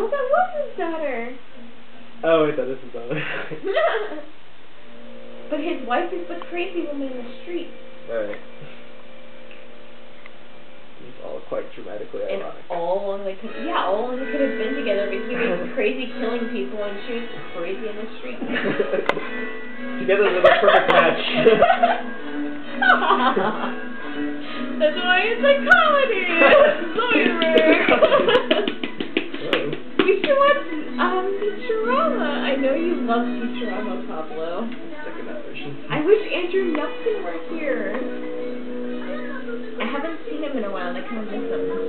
Oh, that was his daughter. Oh, wait, that is his daughter. But his wife is the crazy woman in the street. Right. It's all quite dramatically ironic. And all along they could have been together because he was crazy killing people and she was crazy in the street. Together they're the perfect match. That's why it's a comedy. We should watch Futurama. I know you love Futurama, Pablo. Second that version. I wish Andrew Nelson were here. I haven't seen him in a while and I kind of miss him.